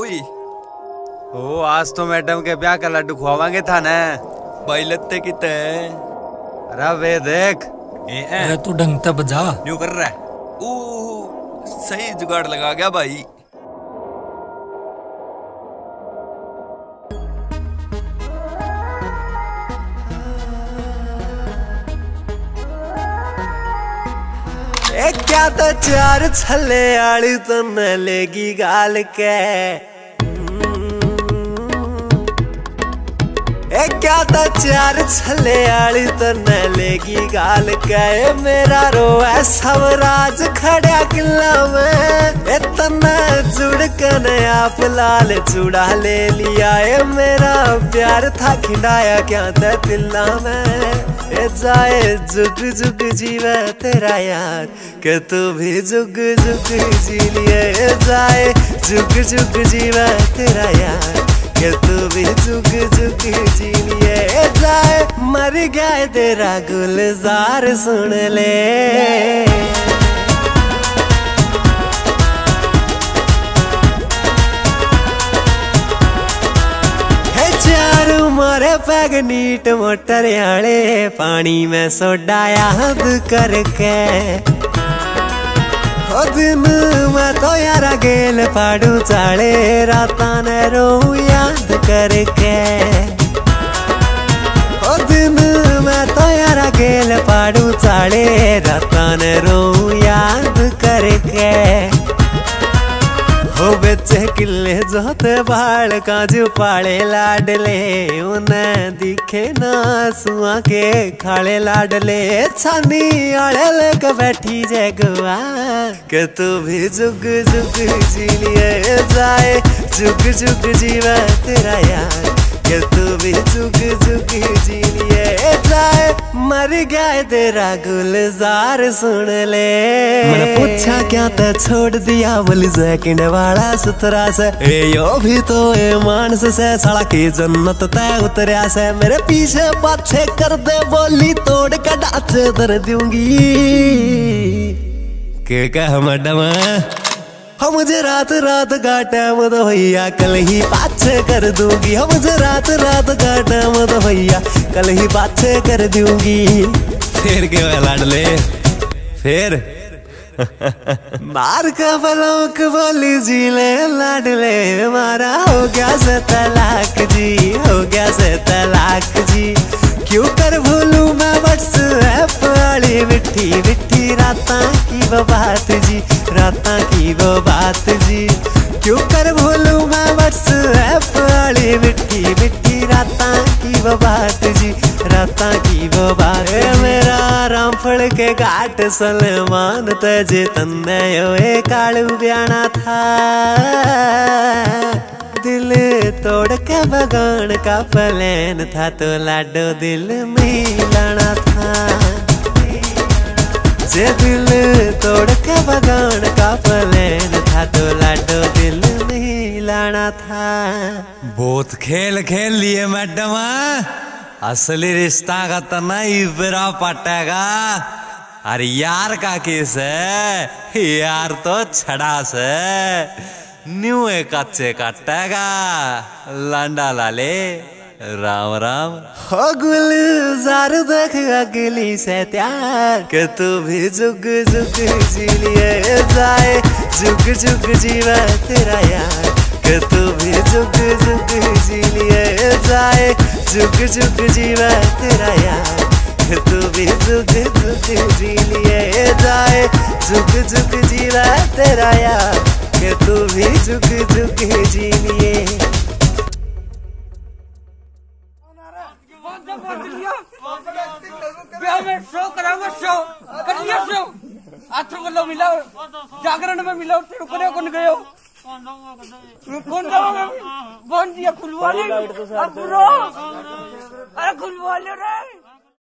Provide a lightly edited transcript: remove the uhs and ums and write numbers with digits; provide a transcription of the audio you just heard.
ओए ओ आज तो मैडम के ब्याह का लड्डू खुआवांगे था ना भाई लत्ते कितने अरे वे देख अरे तू ढंग से बजा न्यू कर रहा है। ओ सही जुगाड़ लगा गया भाई। क्या तो चार छले आली तो न लेगी गाल के क्या तो चार छले आली तो न लेगी गाल के मेरा रोए सब राज खड़ा किला में इतना जुड़ कर आप लाल चूड़ा ले लिया है मेरा प्यार था खिंडाया क्या था दिला में जाए जुग जुग जीवे तेरा यार के तू भी जुग जुग जी लिए जाए जुग जुग जीवे तेरा यार के तू भी जुग जुग जी लिए जाए मर गए तेरा गुलजार सुन ले मारे पैग नीट मोटर आले पानी में सोडा याद करके ओ दिन मैं तो यारा गेल पाड़ू चाले राता ने रो याद करके ओ दिन मैं तो यारा गेल पाड़ू चाले राता ने रो याद करके हो बेचे किले जोते बाल काजू पाले लाडले उन्हें दिखे ना सुआ के खाले लाडले छानी आले लेके बैठी जगवा के तू भी जुग जुग जी लिए जाए जुग जुग जीवा तेरा यार के तू भी जुग जुग जी लिए जाए मर गया तेरा गुलजार सुन ले मैंने पूछा क्या ते छोड़ दिया बोली सेकंड वाला सुतरा से यो भी तो ए मानस से साला की जन्नत तय उतरिया से मेरे पीछे पाछे कर दे बोली तोड़ का ढांचे धर दूंगी के कह मैडम हम मुझे रात रात का टाइम तो भैया कल ही पाछे कर दूंगी हम मुझे रात रात का टाइम तो भैया कल ही पाछे कर दूंगी फिर के लाडले फिर मार का बलोक बोली जी ले लाडले मारा हो गया से तलाक जी हो गया से तलाक जी क्यों कर भूलू मैं व्हाट्सएप वाली मिठी मिठी राता की वो बात जी राता की वो बात जी क्यों कर भूलू मैं व्हाट्सएप वाली मिठी मिठी राता की वो बात जी राता की वो बात मेरा रामफल के घाट सलमान तजे तन्ने यो कालू ब्याना था दिल तोड़ के बगान का प्लान था तो लाडो दिल मिलाना था जे दिल तोड़ के बगान का प्लान था तो लाडो दिल मिलाना था बहुत खेल खेल लिए मैडम असली रिश्ता का तना इबरा पटेगा अरे यार का केस है यार तो छड़ा से न्यू कच्चे कटेगा लांडा लाले राम राम हो गुलजार देख अगली से त्यार के तू भी जुग जुग जी लिए जाए जुग जुग जीवा तेरा यार के तू भी जुग जुग जी लिए जाए जुग जुग जीवा तेरा यार के तू भी जुग जुग जी लिए जाए जुग जुग जीवा तेरा यार के तू भी जुग जुग जी लिए शो कराऊंगा शो कर लिया शो आठ बल्लो मिला जागरण में मिला तेरे को कौन गयो कौन जाओगे कौन दिया खुलवा ले अरे खुलवा ले रे।